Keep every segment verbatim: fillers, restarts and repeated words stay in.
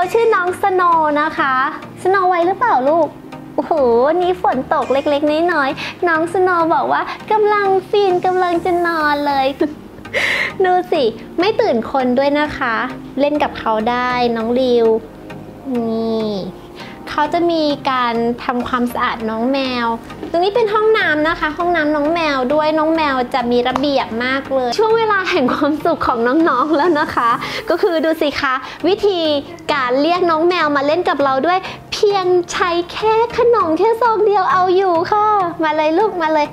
ชื่อน้องสโนว์นะคะสโนว์ไว้หรือเปล่าลูกโอ้โหนี่ฝนตกเล็กๆน้อยๆน้องสโนว์บอกว่ากำลังฟินกำลังจะนอนเลยดูสิไม่ตื่นคนด้วยนะคะเล่นกับเขาได้น้องริวนี่เขาจะมีการทำความสะอาดน้องแมวตรงนี้เป็นห้องน้ำนะคะห้องน้ำน้องแมวด้วยน้องแมวจะมีระเบียบมากเลยช่วงเวลาแห่งความสุขของน้องๆแล้วนะคะก็คือดูสิคะวิธีการเรียกน้องแมวมาเล่นกับเราด้วยเพียงใช้แค่ขนมแค่ซองเดียวเอาอยู่ค่ะมาเลยลูกมาเลย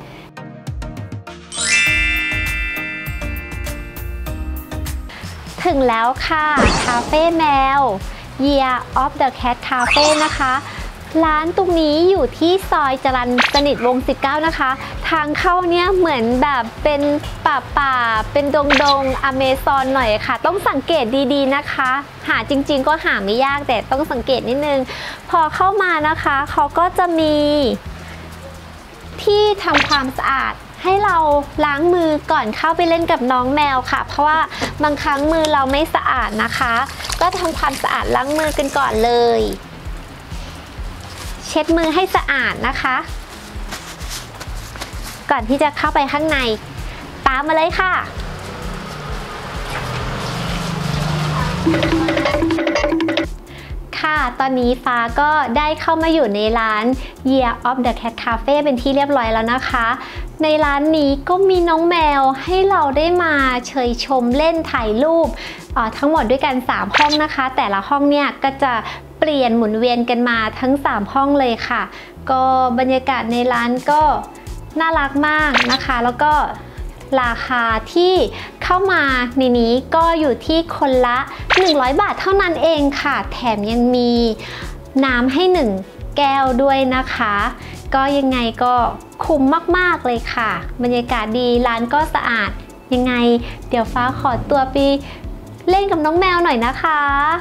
ถึงแล้วค่ะคาเฟ่แมว Year of the Cat Cafe นะคะร้านตรงนี้อยู่ที่ซอยจรัญสนิทวงศ์สิบเก้านะคะทางเข้าเนี่ยเหมือนแบบเป็นป่าป่าเป็นดงดงอเมซอนหน่อยค่ะต้องสังเกตดีๆนะคะหาจริงๆก็หาไม่ยากแต่ต้องสังเกตนิดนึงพอเข้ามานะคะเขาก็จะมีที่ทำความสะอาดให้เราล้างมือก่อนเข้าไปเล่นกับน้องแมวค่ะเพราะว่าบางครั้งมือเราไม่สะอาดนะคะก็ทำความสะอาดล้างมือกันก่อนเลยเช็ดมือให้สะอาดนะคะก่อนที่จะเข้าไปข้างในตามมาเลยค่ะค่ะตอนนี้ฟ้าก็ได้เข้ามาอยู่ในร้าน Year of the Cat Cafe เป็นที่เรียบร้อยแล้วนะคะในร้านนี้ก็มีน้องแมวให้เราได้มาเชยชมเล่นถ่ายรูปทั้งหมดด้วยกันสามห้องนะคะแต่ละห้องเนี่ยก็จะเปลี่ยนหมุนเวียนกันมาทั้งสามห้องเลยค่ะก็บรรยากาศในร้านก็น่ารักมากนะคะแล้วก็ราคาที่เข้ามาในนี้ก็อยู่ที่คนละหนึ่งร้อยบาทเท่านั้นเองค่ะแถมยังมีน้ำให้หนึ่งแก้วด้วยนะคะก็ยังไงก็คุ้มมากๆเลยค่ะบรรยากาศดีร้านก็สะอาดยังไงเดี๋ยวฟ้าขอตัวไปเล่นกับน้องแมวหน่อยนะคะ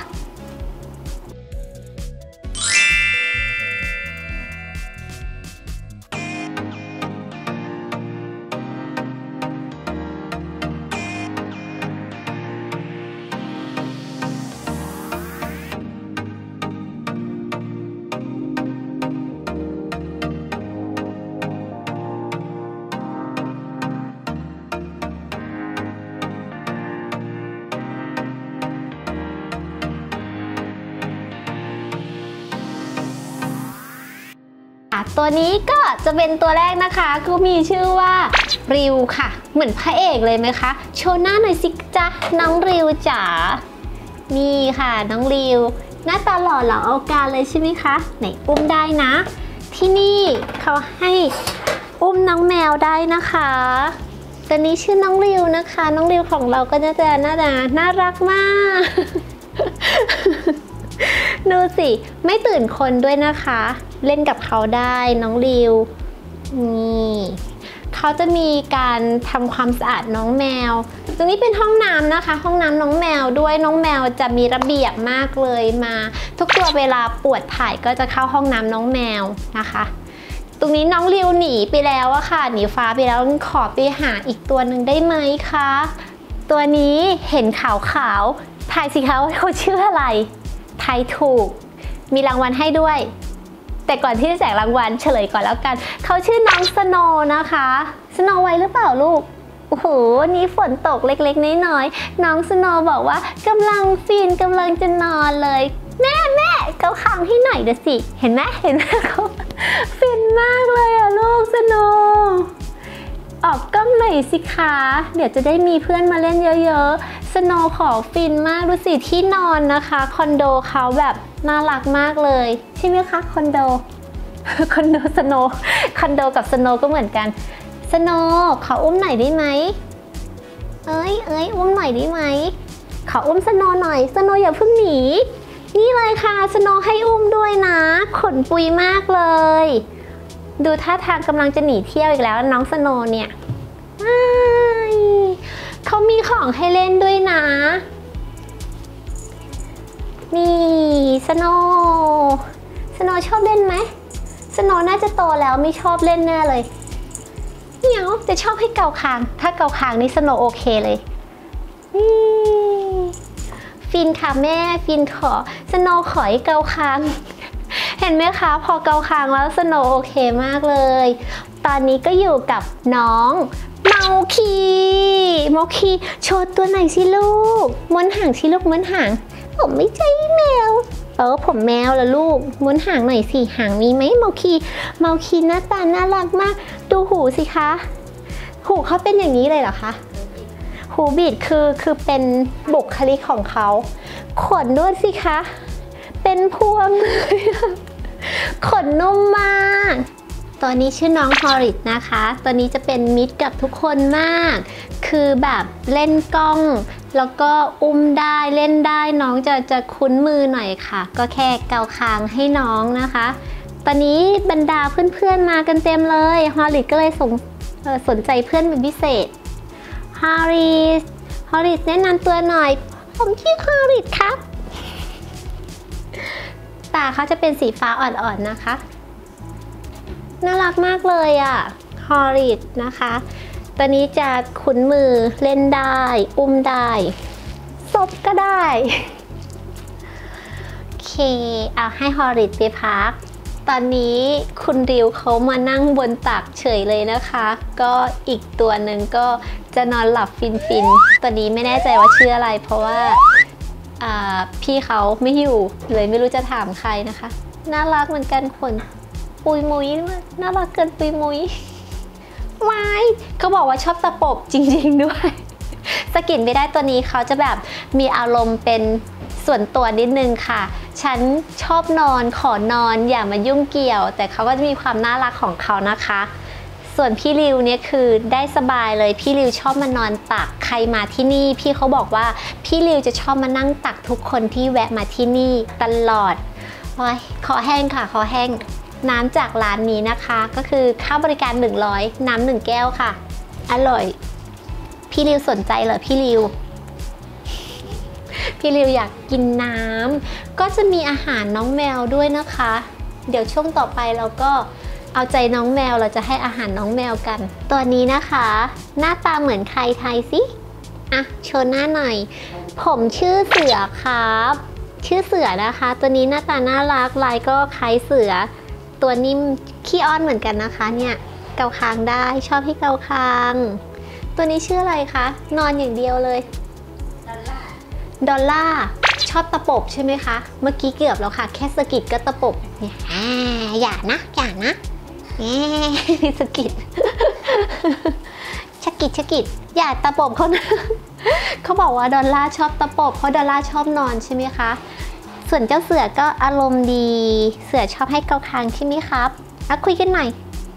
ตัวนี้ก็จะเป็นตัวแรกนะคะก็มีชื่อว่าริวค่ะเหมือนพระเอกเลยไหมคะโชว์หน้าหน่อยสิจ๊ะน้องริวจ๋านี่ค่ะน้องริวหน้าตาหล่อเหลาเอาการเลยใช่ไหมคะไหนอุ้มได้นะที่นี่เขาให้อุ้มน้องแมวได้นะคะตัวนี้ชื่อน้องริวนะคะน้องริวของเราก็น่าจะน่ารักน่ารักมากดูสิไม่ตื่นคนด้วยนะคะเล่นกับเขาได้น้องริวนี่เขาจะมีการทำความสะอาดน้องแมวตรงนี้เป็นห้องน้ำนะคะห้องน้ำน้องแมวด้วยน้องแมวจะมีระเบียบมากเลยมาทุกตัวเวลาปวดถ่ายก็จะเข้าห้องน้ำน้องแมวนะคะตรงนี้น้องริวหนีไปแล้วอะค่ะหนีฟ้าไปแล้วขอไปหาอีกตัวหนึ่งได้ไหมคะตัวนี้เห็นขาวๆถ่ายสิคะว่าเขาชื่ออะไรทายถูกมีรางวัลให้ด้วยแต่ก่อนที่จะแจกรางวัลเฉลยก่อนแล้วกันเขาชื่อน้องสโนว์นะคะสโนว์ไว้หรือเปล่าลูกโอ้โหนี่ฝนตกเล็กๆน้อยๆน้องสโนว์บอกว่ากำลังฟินกำลังจะนอนเลยแม่แม่เขาค้างให้หน่อยเดี๋ยวสิเห็นไหมเห็นไหมเขาฟินมากเลยอะลูกสโนว์ออกกล้องหน่อยสิคะเดี๋ยวจะได้มีเพื่อนมาเล่นเยอะๆสโนว์ขอฟินมากดูสิที่นอนนะคะคอนโดเขาแบบน่ารักมากเลยใช่ไหมคะคอนโดคอนโดสโนว์คอนโดกับสโนว์ก็เหมือนกันสโนว์ขออุ้มหน่อยได้ไหมเอ้ยเอ้ยอุ้มหน่อยได้ไหมขออุ้มสโนว์หน่อยสโนว์อย่าเพิ่งหนีนี่เลยค่ะสโนว์ให้อุ้มด้วยนะขนปุยมากเลยดูท่าทางกำลังจะหนีเที่ยวอีกแล้วน้องสโนว์เนี่ยเขามีของให้เล่นด้วยนะนี่สโนว์สโนว์ชอบเล่นไหมสโนว์น่าจะโตแล้วไม่ชอบเล่นแน่เลยเดี๋ยวจะชอบให้เกาคางถ้าเกาคางนี่สโนว์โอเคเลยนี่ฟฟินค่ะแม่ฟินขอสโนขอให้เกาคางเห็นไหมคะพอเกาคางแล้วสโนโอเคมากเลยตอนนี้ก็อยู่กับน้องเมาคีเมาคีโชว์ตัวไหนสิลูกม้วนหางสิลูกม้วนหางผมไม่ใช่แมวเออผมแมวละลูกม้วนหางหน่อยสิหางมีไหมเมาคีเมาคีหน้าตาน่ารักมากดูหูสิคะหูเขาเป็นอย่างนี้เลยเหรอคะหูบิดคือคือเป็นบุคลิกของเขาขนด้วยสิคะเป็นพวงเลยขนนุ่มมากตัวนี้ชื่อน้องฮอริสนะคะตัวนี้จะเป็นมิตรกับทุกคนมากคือแบบเล่นกล้องแล้วก็อุ้มได้เล่นได้น้องจะจะคุ้นมือหน่อยค่ะก็แค่เกาคางให้น้องนะคะตอนนี้บรรดาเพื่อนๆมากันเต็มเลยฮอริสก็เลยสนสนใจเพื่อนเป็นพิเศษฮอริสฮอริสแนะนำตัวหน่อยผมชื่อฮอริสครับตาเขาจะเป็นสีฟ้าอ่อนๆนะคะน่ารักมากเลยอ่ะฮอริสนะคะตอนนี้จะคุ้นมือเล่นได้อุ้มได้ซบก็ได้โอเคเอาให้ฮอริสไปพักตอนนี้คุณริวเขามานั่งบนตักเฉยเลยนะคะก็อีกตัวหนึ่งก็จะนอนหลับฟินๆตัวนี้ไม่แน่ใจว่าชื่ออะไรเพราะว่าพี่เขาไม่อยู่เลยไม่รู้จะถามใครนะคะน่ารักเหมือนกันขนปุยมุยด้วยน่ารักเกินปุยมุยวายเขาบอกว่าชอบตะปบจริงๆด้วยสกินไม่ได้ตัวนี้เขาจะแบบมีอารมณ์เป็นส่วนตัวนิดนึงค่ะฉันชอบนอนขอนอนอย่ามายุ่งเกี่ยวแต่เขาก็จะมีความน่ารักของเขานะคะส่วนพี่ริวเนี่ยคือได้สบายเลยพี่ริวชอบมานอนตักใครมาที่นี่พี่เขาบอกว่าพี่ริวจะชอบมานั่งตักทุกคนที่แวะมาที่นี่ตลอดโอ้ยคอแห้งค่ะคอแห้งน้ำจากร้านนี้นะคะก็คือค่าบริการหนึ่งร้อยน้ำหนึ่งแก้วค่ะอร่อยพี่ริวสนใจเหรอพี่ริวพี่ริวอยากกินน้ำก็จะมีอาหารน้องแมวด้วยนะคะเดี๋ยวช่วงต่อไปเราก็เอาใจน้องแมวเราจะให้อาหารน้องแมวกันตัวนี้นะคะหน้าตาเหมือนใครไทยสิอ่ะโชว์หน้าหน่อยผมชื่อเสือครับชื่อเสือนะคะตัวนี้หน้าตาน่ารักลายก็คล้ายเสือตัวนิ่มขี้อ้อนเหมือนกันนะคะเนี่ยเกาคางได้ชอบให้เกาคางตัวนี้ชื่ออะไรคะนอนอย่างเดียวเลยดอลล่าดอลล่าชอบตะปบใช่ไหมคะเมื่อกี้เกือบแล้วค่ะแค่สกิดก็ตะปบเนี่ยอย่านะอย่านะสกิดชกิดชกิดอย่าตะปบเขานะเขาบอกว่าดอลล่าชอบตะปบเพราะดอลล่าชอบนอนใช่ไหมคะส่วนเจ้าเสือก็อารมณ์ดีเสือชอบให้เกาคางใช่ไหมครับอ่ะคุยกันหน่อย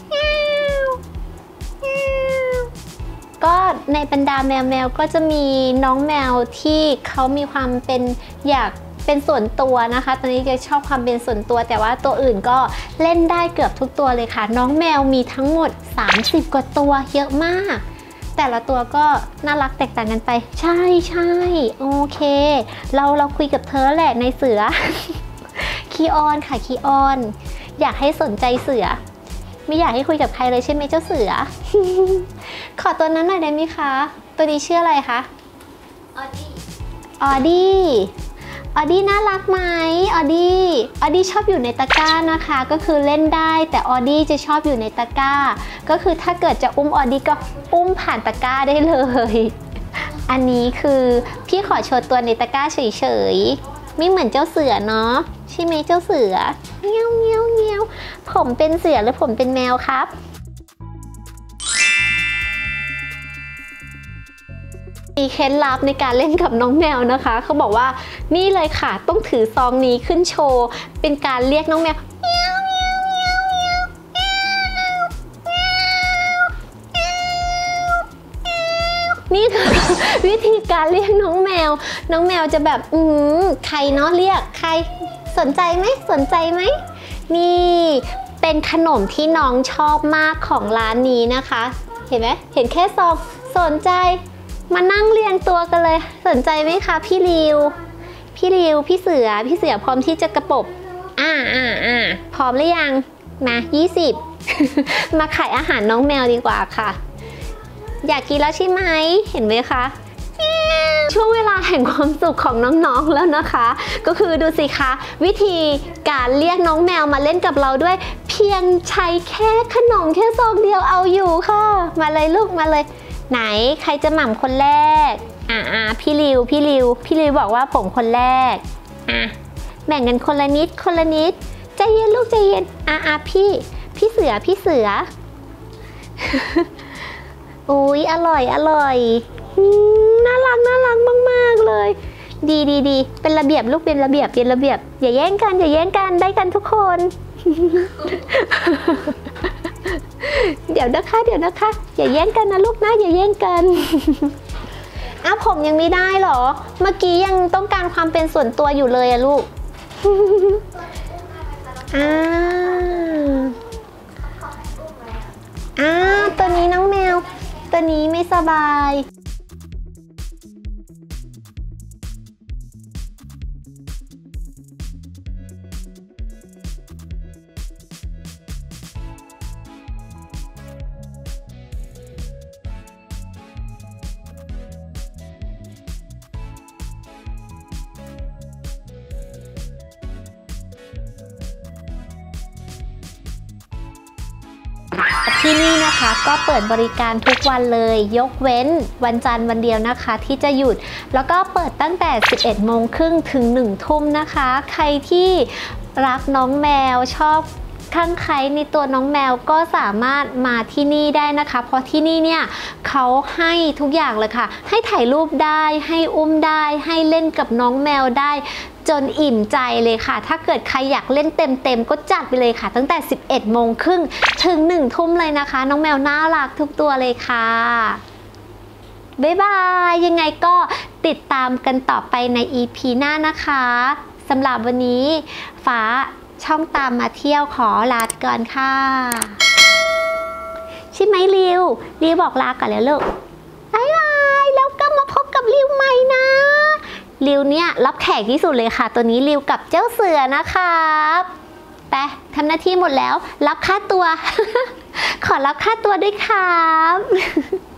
ก็ในบรรดาแมวแมวก็จะมีน้องแมวที่เขามีความเป็นอยากเป็นส่วนตัวนะคะตอนนี้จะชอบความเป็นส่วนตัวแต่ว่าตัวอื่นก็เล่นได้เกือบทุกตัวเลยค่ะน้องแมวมีทั้งหมดสามสิบกว่าตัวเยอะมากแต่ละตัวก็น่ารักแตกต่างกันไปใช่ใช่โอเคเราเราคุยกับเธอแหละในเสือ คีออนค่ะคีออนอยากให้สนใจเสือไม่อยากให้คุยกับใครเลยใช่ไหมเจ้าเสือ ขอตัวนั้นหน่อยได้ไหมคะตัวนี้ชื่ออะไรคะออดี้ออดี้ออดี้น่ารักไหมออดี้ออดี้ชอบอยู่ในตะกร้านะคะก็คือเล่นได้แต่ออดี้จะชอบอยู่ในตะกร้าก็คือถ้าเกิดจะอุ้มออดี้ก็อุ้มผ่านตะกร้าได้เลยอันนี้คือพี่ขอโชว์ตัวในตะกร้าเฉยๆไม่เหมือนเจ้าเสือเนาะใช่ไหมเจ้าเสือเงี้ยวเงี้ยวเงี้ยวผมเป็นเสือหรือผมเป็นแมวครับมีเคล็ดลับในการเล่นกับน้องแมวนะคะเขาบอกว่านี่เลยค่ะต้องถือซองนี้ขึ้นโชว์เป็นการเรียกน้องแมวนี่คือวิธีการเรียกน้องแมวน้องแมวจะแบบอืมใครเนาะเรียกใครสนใจไหมสนใจไหมนี่เป็นขนมที่น้องชอบมากของร้านนี้นะคะเห็นไหมเห็นแค่ซองสนใจมานั่งเรียงตัวกันเลยสนใจไหมคะพี่ริวพี่ริวพี่เสือพี่เสือพร้อมที่จะกระปบอ่าอ่าอ่าพร้อมหรือยังมายี่สิบ มาขายอาหารน้องแมวดีกว่าค่ะอยากกินแล้วใช่ไหมเห็นไหมคะช่วงเวลาแห่งความสุขของน้องๆแล้วนะคะ ก็คือดูสิคะวิธีการเรียกน้องแมวมาเล่นกับเราด้วยเพียงใช้แค่ขนมแค่ซองเดียวเอาอยู่ค่ะมาเลยลูกมาเลยไหนใครจะหม่ำคนแรกอ่าอ่าพี่ริวพี่ริวพี่ริวบอกว่าผมคนแรกอ่ะแบ่งกันคนละนิดคนละนิดใจเย็นลูกใจเย็นอ่าอ่าพี่พี่เสือพี่เสือ อุ๊ยอร่อยอร่อยน่ารักน่ารักมากๆเลยดีดีดีเป็นระเบียบลูกเป็นระเบียบเป็นระเบียบอย่าแย่งกันอย่าแย่งกันได้กันทุกคน เดี๋ยวนะคะเดี๋ยวนะคะอย่าแย่งกันนะลูกนะอย่าแย่งกัน อ้าวผมยังไม่ได้หรอเมื่อกี้ยังต้องการความเป็นส่วนตัวอยู่เลยอะลูก อ่าอ่าตัวนี้น้องแมวตัวนี้ไม่สบายที่นี่นะคะก็เปิดบริการทุกวันเลยยกเว้นวันจันทร์วันเดียวนะคะที่จะหยุดแล้วก็เปิดตั้งแต่ สิบเอ็ดโมงครึ่งถึงหนึ่งทุ่มนะคะใครที่รักน้องแมวชอบคลั่งไคล้ในตัวน้องแมวก็สามารถมาที่นี่ได้นะคะเพราะที่นี่เนี่ยเขาให้ทุกอย่างเลยค่ะให้ถ่ายรูปได้ให้อุ้มได้ให้เล่นกับน้องแมวได้จนอิ่มใจเลยค่ะถ้าเกิดใครอยากเล่นเต็มๆก็จัดไปเลยค่ะตั้งแต่ สิบเอ็ดโมงครึ่งถึงหนึ่งทุ่มเลยนะคะน้องแมวน่ารักทุกตัวเลยค่ะบ๊ายบายยังไงก็ติดตามกันต่อไปใน อี พี หน้านะคะสำหรับวันนี้ฟ้าช่องตามมาเที่ยวขอลาก่อนค่ะใช่ไหมริวริวบอกลาก่อนแล้วลูกบ๊ายบายแล้วก็มาพบกับริวใหม่นะริวเนี่ยรับแขกที่สุดเลยค่ะตัวนี้ริวกับเจ้าเสือนะครับไปทำหน้าที่หมดแล้วรับค่าตัว ขอรับค่าตัวด้วยครับ